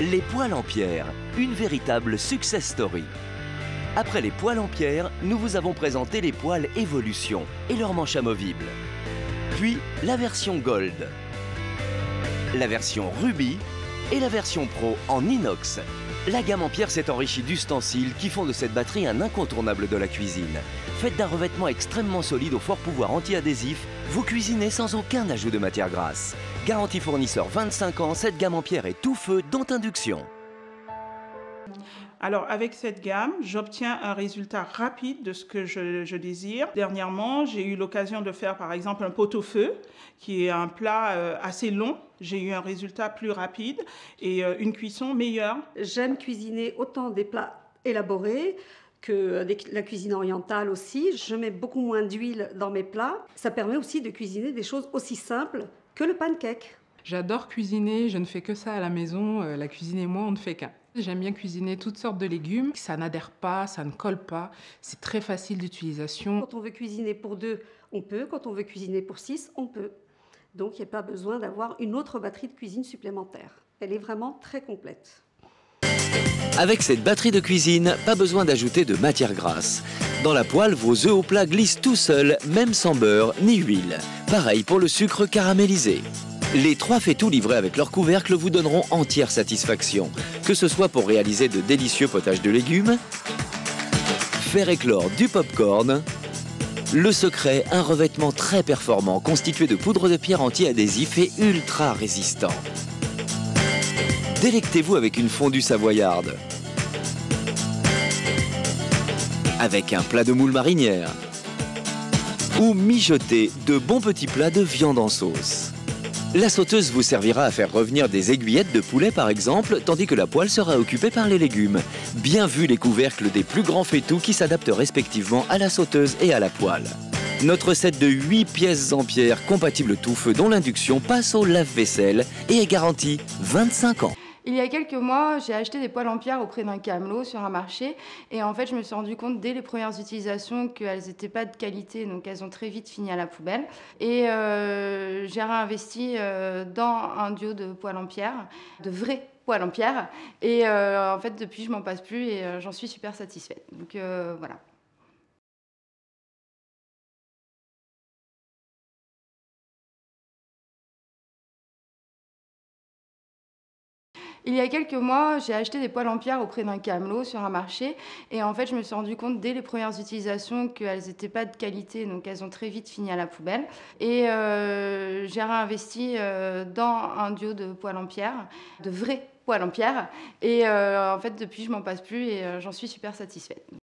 Les poêles en pierre, une véritable success story. Après les poêles en pierre, nous vous avons présenté les poêles Evolution et leurs manches amovibles. Puis la version Gold, la version Ruby et la version Pro en inox. La gamme en pierre s'est enrichie d'ustensiles qui font de cette batterie un incontournable de la cuisine. Faite d'un revêtement extrêmement solide au fort pouvoir anti-adhésif, vous cuisinez sans aucun ajout de matière grasse. Garantie fournisseur 25 ans, cette gamme en pierre est tout feu, dont induction. Alors avec cette gamme, j'obtiens un résultat rapide de ce que je désire. Dernièrement, j'ai eu l'occasion de faire par exemple un pot-au-feu, qui est un plat assez long. J'ai eu un résultat plus rapide et une cuisson meilleure. J'aime cuisiner autant des plats élaborés que la cuisine orientale aussi. Je mets beaucoup moins d'huile dans mes plats. Ça permet aussi de cuisiner des choses aussi simples que le pancake. J'adore cuisiner, je ne fais que ça à la maison. La cuisine et moi, on ne fait qu'un. J'aime bien cuisiner toutes sortes de légumes. Ça n'adhère pas, ça ne colle pas. C'est très facile d'utilisation. Quand on veut cuisiner pour 2, on peut. Quand on veut cuisiner pour 6, on peut. Donc, il n'y a pas besoin d'avoir une autre batterie de cuisine supplémentaire. Elle est vraiment très complète. Avec cette batterie de cuisine, pas besoin d'ajouter de matière grasse. Dans la poêle, vos œufs au plat glissent tout seuls, même sans beurre ni huile. Pareil pour le sucre caramélisé. Les 3 faitous livrés avec leur couvercle vous donneront entière satisfaction, que ce soit pour réaliser de délicieux potages de légumes, faire éclore du pop-corn. Le secret, un revêtement très performant constitué de poudre de pierre anti-adhésif et ultra résistant. Délectez-vous avec une fondue savoyarde, avec un plat de moule marinière, ou mijoter de bons petits plats de viande en sauce. La sauteuse vous servira à faire revenir des aiguillettes de poulet par exemple, tandis que la poêle sera occupée par les légumes. Bien vu les couvercles des plus grands faitous qui s'adaptent respectivement à la sauteuse et à la poêle. Notre set de 8 pièces en pierre compatible tout feu dont l'induction passe au lave-vaisselle et est garantie 25 ans. Il y a quelques mois, j'ai acheté des poêles en pierre auprès d'un camelot sur un marché et en fait je me suis rendu compte dès les premières utilisations qu'elles n'étaient pas de qualité, donc elles ont très vite fini à la poubelle. Et j'ai réinvesti dans un duo de poêles en pierre, de vrais poêles en pierre, et en fait depuis je m'en passe plus et j'en suis super satisfaite. Donc voilà. Il y a quelques mois, j'ai acheté des poêles en pierre auprès d'un camelot sur un marché et en fait je me suis rendu compte dès les premières utilisations qu'elles n'étaient pas de qualité, donc elles ont très vite fini à la poubelle. Et j'ai réinvesti dans un duo de poêles en pierre, de vrais poêles en pierre, et en fait depuis je m'en passe plus et j'en suis super satisfaite.